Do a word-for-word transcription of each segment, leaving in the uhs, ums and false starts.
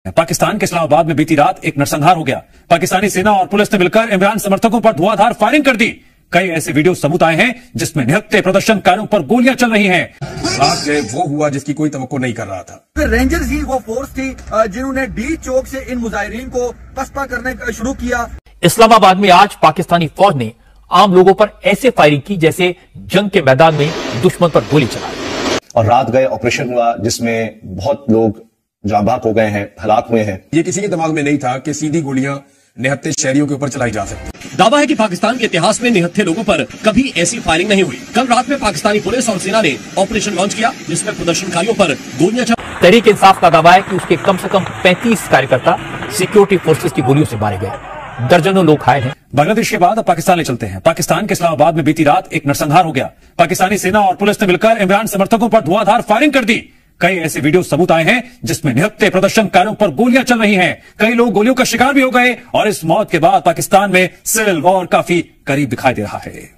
पाकिस्तान के इस्लामाबाद में बीती रात एक नरसंहार हो गया। पाकिस्तानी सेना और पुलिस ने मिलकर इमरान समर्थकों पर धुआंधार फायरिंग कर दी। कई ऐसे वीडियो सबूत आए हैं जिसमें निहत्थे प्रदर्शनकारियों पर गोलियां चल रही हैं। रात में वो हुआ जिसकी कोई तवक्को नहीं कर रहा था। रेंजर्स ही वो फोर्स थी जिन्होंने डी चौक से इन मुजाहिरीन को पसपा करने का शुरू किया। इस्लामाबाद में आज पाकिस्तानी फौज ने आम लोगों पर ऐसे फायरिंग की जैसे जंग के मैदान में दुश्मन पर गोली चलाई। और रात गए ऑपरेशन हुआ जिसमें बहुत लोग जाँ बाक हो गए हैं, हलाक हुए हैं। ये किसी के दिमाग में नहीं था कि सीधी गोलियां निहत्थे शहरियों के ऊपर चलाई जा सकती। दावा है कि पाकिस्तान के इतिहास में निहत्थे लोगों पर कभी ऐसी फायरिंग नहीं हुई। कल रात में पाकिस्तानी पुलिस और सेना ने ऑपरेशन लॉन्च किया जिसमें प्रदर्शनकारियों पर गोलियां चल। तहरीक इंसाफ का दावा है कि उसके कम से कम पैंतीस कार्यकर्ता सिक्योरिटी फोर्सेस की गोलियों से मारे गए। दर्जनों लोग घायल हैं। बांग्लादेश के बाद अब पाकिस्तान ले चलते हैं। पाकिस्तान के इस्लामाबाद में बीती रात एक नरसंहार हो गया। पाकिस्तानी सेना और पुलिस ने मिलकर इमरान समर्थकों पर धुआंधार फायरिंग कर दी। कई ऐसे वीडियो सबूत आए हैं जिसमें निहत्थे प्रदर्शनकारियों पर गोलियां चल रही हैं। कई लोग गोलियों का शिकार भी हो गए और इस मौत के बाद पाकिस्तान में सिविल वॉर काफी करीब दिखाई दे रहा है।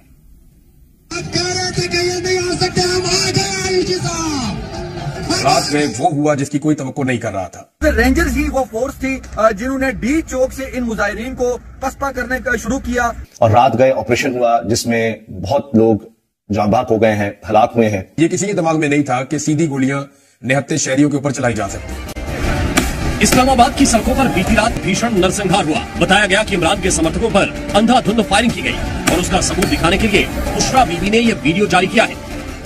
रात में वो हुआ जिसकी कोई तवक्को नहीं कर रहा था। रेंजर्स ही वो फोर्स थी जिन्होंने डी चौक से इन मुजाहिरीन को पसपा करने का शुरू किया। और रात गए ऑपरेशन हुआ जिसमें बहुत लोग जाँ बाक हो गए हैं, हलाक हुए हैं। ये किसी के दिमाग में नहीं था कि सीधी गोलियां निहत्थे शहरियों के ऊपर चलाई जा सकती। इस्लामाबाद की सड़कों पर बीती रात भीषण नरसंहार हुआ। बताया गया कि इमरान के समर्थकों पर अंधाधुंध फायरिंग की गई और उसका सबूत दिखाने के लिए बुशरा बीबी ने यह वीडियो जारी किया है।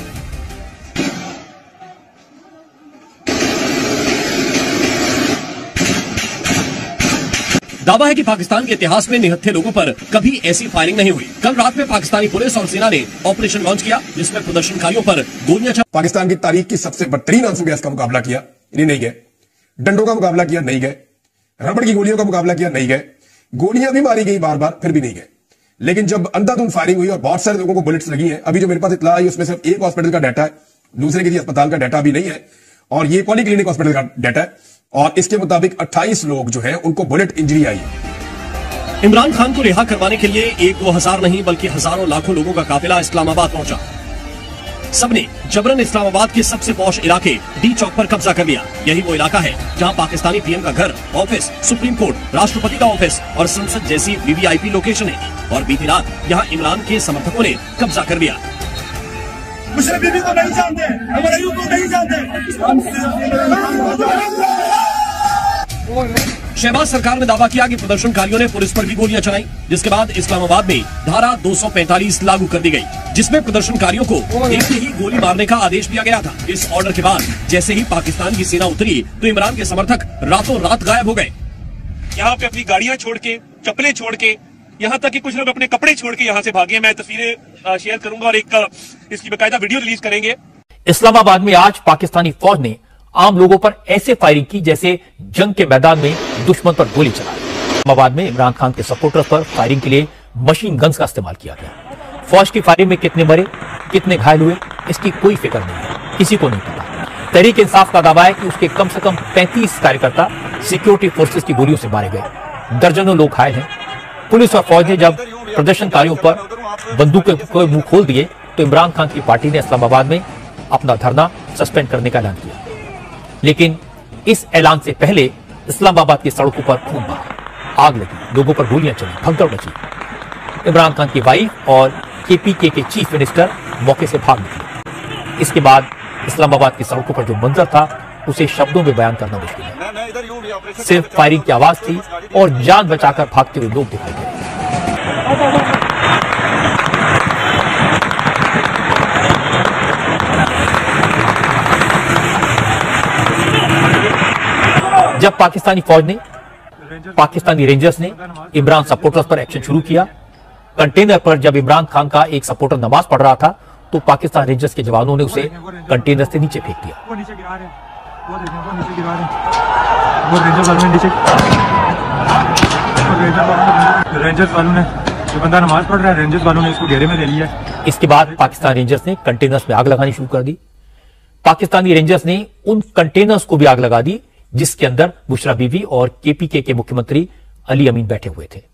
दावा है कि पाकिस्तान के इतिहास में निहत्थे लोगों पर कभी ऐसी फायरिंग नहीं हुई। कल रात में पाकिस्तानी पुलिस और सेना ने ऑपरेशन लॉन्च किया जिसमें प्रदर्शनकारियों पर गोलियां चल। पाकिस्तान की तारीख की सबसे बदतरीन आंसू गैस का मुकाबला किया, इन्हें नहीं गए। डंडों का मुकाबला किया, नहीं गए। रबड़ की गोलियों का मुकाबला किया, नहीं गए। गोलियां भी मारी गई बार बार, फिर भी नहीं गए। लेकिन जब अंधाधुंध फायरिंग हुई और बहुत सारे लोगों को बुलेट्स लगी है, अभी जो मेरे पास इत्तला आई उसमें सिर्फ एक हॉस्पिटल का डाटा है, दूसरे किसी अस्पताल का डाटा भी नहीं है और ये पॉलीक्लिनिक हॉस्पिटल का डाटा है और इसके मुताबिक अट्ठाईस लोग जो है उनको बुलेट इंजरी आई है। इमरान खान को रिहा करवाने के लिए एक दो हजार नहीं बल्कि हजारों लाखों लोगों का काफिला इस्लामाबाद पहुंचा। सबने जबरन इस्लामाबाद के सबसे पॉश इलाके डी चौक पर कब्जा कर लिया। यही वो इलाका है जहां पाकिस्तानी पीएम का घर, ऑफिस, सुप्रीम कोर्ट, राष्ट्रपति का ऑफिस और संसद जैसी वीवीआईपी लोकेशन है। और बीती रात यहां इमरान के समर्थकों ने कब्जा कर लिया। मुझे बीबी को नहीं जानते, हमारे यूथ को नहीं जानते। शहबाज सरकार ने दावा किया कि प्रदर्शनकारियों ने पुलिस पर भी गोलियां चलाई, जिसके बाद इस्लामाबाद में धारा दो सौ पैंतालीस लागू कर दी गई, जिसमें प्रदर्शनकारियों को देखते ही गोली मारने का आदेश दिया गया था। इस ऑर्डर के बाद जैसे ही पाकिस्तान की सेना उतरी तो इमरान के समर्थक रातों रात गायब हो गए। यहाँ पे अपनी गाड़ियां छोड़ के, चप्पलें छोड़ के, यहाँ तक कि कुछ लोग अपने कपड़े छोड़ के यहाँ से भागे। मैं तस्वीरें शेयर करूंगा और एक इसकी बाकायदा वीडियो रिलीज करेंगे। इस्लामाबाद में आज पाकिस्तानी फौज ने आम लोगों पर ऐसे फायरिंग की जैसे जंग के मैदान में दुश्मन पर गोली चलाई। इस्लामाबाद में इमरान खान के सपोर्टर्स पर फायरिंग के लिए मशीन गन्स का इस्तेमाल किया गया। फौज की फायरिंग में कितने मरे, कितने घायल हुए, इसकी कोई फिक्र नहीं है, किसी को नहीं पता। तहरीक इंसाफ का दावा है कि उसके कम से कम पैंतीस कार्यकर्ता सिक्योरिटी फोर्सेस की गोलियों से मारे गए। दर्जनों लोग घायल हैं। पुलिस और फौज ने जब प्रदर्शनकारियों पर बंदूकों को मुंह खोल दिए तो इमरान खान की पार्टी ने इस्लामाबाद में अपना धरना सस्पेंड करने का ऐलान किया। लेकिन इस ऐलान से पहले इस्लामाबाद की सड़कों पर खून बहा, आग लगी, लोगों पर गोलियां चली, भगदड़ मची। इमरान खान की वाइफ और केपीके के चीफ मिनिस्टर मौके से भाग निकले। इसके बाद इस्लामाबाद की सड़कों पर जो मंजर था उसे शब्दों में बयान करना मुश्किल है। सिर्फ फायरिंग की आवाज थी और जान बचाकर भागते हुए लोग दिखाई दे। जब पाकिस्तानी फौज ने, पाकिस्तानी रेंजर्स ने इमरान सपोर्टर्स पर एक्शन शुरू किया, कंटेनर पर जब इमरान खान का एक सपोर्टर नमाज पढ़ रहा था तो पाकिस्तान रेंजर्स के जवानों ने उसे कंटेनर से नीचे फेंक दिया। वो नीचे गिरा रहे हैं, वो देखें, वो नीचे गिरा रहे हैं, वो रेंजर्स वालों ने नीचे, रेंजर्स वालों ने, जो बंदा नमाज पढ़ रहा है, रेंजर्स वालों ने इसको घेरे में ले लिया। इसके बाद पाकिस्तान रेंजर्स ने कंटेनर्स में आग लगानी शुरू कर दी। पाकिस्तानी रेंजर्स ने उन कंटेनर्स को भी आग लगा दी जिसके अंदर बुशरा बीबी और केपीके के मुख्यमंत्री अली अमीन बैठे हुए थे।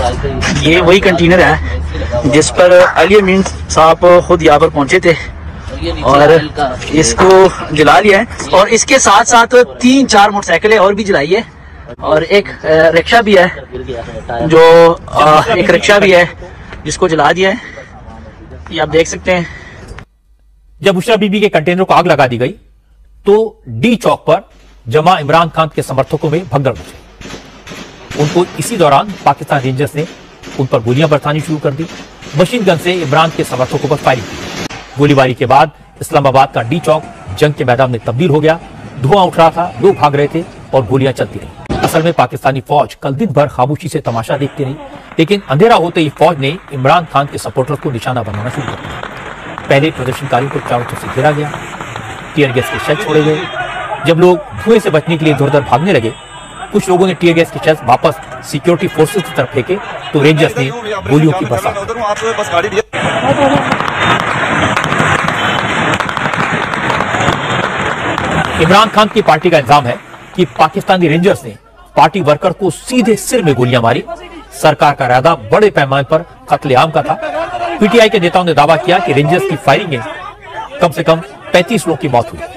ये वही कंटेनर है जिस पर अली अमीन साहब खुद यहाँ पर पहुंचे थे और इसको जला लिया है और इसके साथ साथ तीन चार मोटरसाइकिलें और भी जलाई है और एक रिक्शा भी है, जो एक रिक्शा भी है जिसको जला दिया है, ये आप देख सकते हैं। जब बुशरा बीबी के कंटेनर को आग लगा दी गई तो डी चौक पर जमा इमरान खान के समर्थकों में भगदड़ मची। उनको इसी दौरान पाकिस्तान रेंजर्स ने उन पर गोलियां बरसानी शुरू कर दी। मशीन गन से इमरान के समर्थकों पर फायरिंग की। गोलीबारी के बाद इस्लामाबाद का डी चौक जंग के मैदान में तब्दील हो गया। धुआं उठ रहा था, लोग भाग रहे थे और गोलियां चलती रही। असल में पाकिस्तानी फौज कल दिन भर खामोशी से तमाशा देखती रही, लेकिन अंधेरा होते ही फौज ने इमरान खान के सपोर्टर्स को निशाना बनाना शुरू कर दिया। पहले प्रदर्शनकारियों को चारों तरफ से घेरा गया, टीयर गैस के शेल छोड़े गए। जब लोग धुएं से बचने के लिए इधर उधर भागने लगे, कुछ लोगों ने टीयर गैस के शेल वापस सिक्योरिटी फोर्सेस की तरफ फेंके तो रेंजर्स ने गोलियों की बरसात। इमरान खान की पार्टी का इल्जाम है कि पाकिस्तानी रेंजर्स ने पार्टी वर्कर को सीधे सिर में गोलियां मारी। सरकार का इरादा बड़े पैमाने पर कत्लेआम का था। पीटीआई के नेताओं ने दावा किया कि रेंजर्स की फायरिंग में कम से कम पैंतीस लोगों की मौत हुई।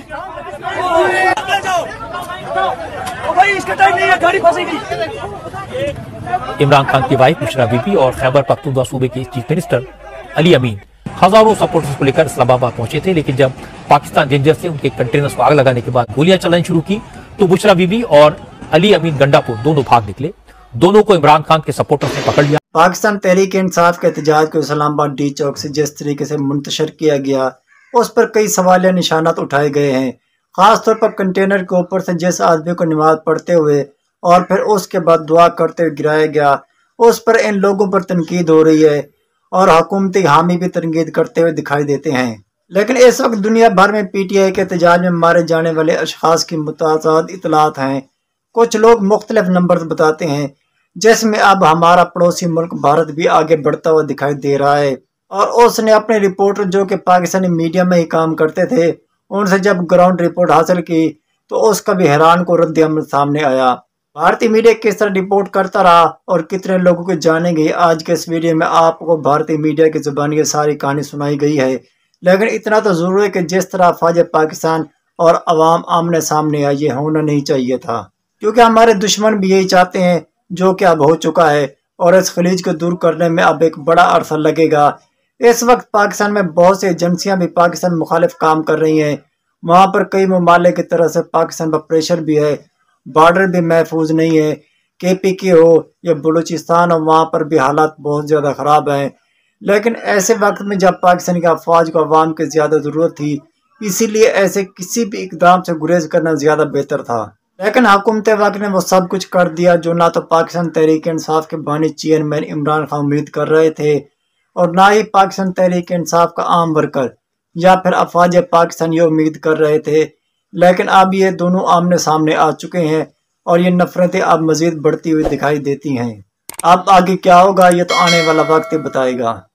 इमरान खान की वाइफ बुशरा बीबी और खैबर पख्तूनख्वा सूबे के चीफ मिनिस्टर अली अमीन हजारों सपोर्टर्स को लेकर इस्लामाबाद पहुंचे थे, लेकिन जब पाकिस्तान रेंजर्स ने उनके कंटेनर्स को आग लगाने के बाद गोलियां चलानी शुरू की तो बुशरा बीबी और अली अमीन गंडापुर दोनों भाग निकले। दोनों को इमरान खान के सपोर्टर्स ने पकड़ लिया। पाकिस्तान तहरीक इंसाफ के एहतजाज को इस्लामाबाद डी चौक से जिस तरीके से मुंतशर किया गया, उस पर कई सवालिया निशानात उठाए गए हैं। खासतौर पर कंटेनर के ऊपर से जिस आदमी को नमाज पढ़ते हुए और फिर उसके बाद दुआ करते हुए गिराया गया, उस पर इन लोगों पर तनकीद हो रही है और हुकूमती हामी भी तनकीद करते हुए दिखाई देते हैं। लेकिन इस वक्त दुनिया भर में पीटीआई के एहतजाज में मारे जाने वाले अशखास की मुतादाद इतलात हैं। कुछ लोग मुख्तलिफ नंबर बताते हैं, जिसमें अब हमारा पड़ोसी मुल्क भारत भी आगे बढ़ता हुआ दिखाई दे रहा है। और उसने अपने रिपोर्टर जो कि पाकिस्तानी मीडिया में ही काम करते थे, उनसे जब ग्राउंड रिपोर्ट हासिल की तो उसका भी हैरान को रद्द अमल सामने आया। भारतीय मीडिया किस तरह रिपोर्ट करता रहा और कितने लोगों को जानेंगे, आज के इस वीडियो में आपको भारतीय मीडिया की जुबानी ये सारी कहानी सुनाई गई है। लेकिन इतना तो जरूर है कि जिस तरह अफवाज पाकिस्तान और अवाम आमने सामने आई, ये होना नहीं चाहिए था, क्योंकि हमारे दुश्मन भी यही चाहते हैं जो कि अब हो चुका है और इस खलीज को दूर करने में अब एक बड़ा अरसा लगेगा। इस वक्त पाकिस्तान में बहुत सी एजेंसियां भी पाकिस्तान मुखालिफ काम कर रही हैं। वहाँ पर कई ममालिक की तरह से पाकिस्तान पर प्रेशर भी है, बॉर्डर भी महफूज नहीं है। के पी के हो या बलूचिस्तान हो, वहाँ पर भी हालात बहुत ज़्यादा ख़राब हैं। लेकिन ऐसे वक्त में जब पाकिस्तान की अफवाज को अवाम की ज़्यादा ज़रूरत थी, इसीलिए ऐसे किसी भी इकदाम से गुरेज करना ज़्यादा बेहतर था। लेकिन हुकूमत वक्त ने वो सब कुछ कर दिया जो ना तो पाकिस्तान तहरीक इंसाफ के बानी चेयरमैन इमरान खान उम्मीद कर रहे थे और ना ही पाकिस्तान तहरीक इंसाफ का आम वर्कर या फिर अफवाज पाकिस्तान ये उम्मीद कर रहे थे। लेकिन अब ये दोनों आमने सामने आ चुके हैं और ये नफरतें अब मजीद बढ़ती हुई दिखाई देती हैं। अब आगे क्या होगा ये तो आने वाला वक्त ही बताएगा।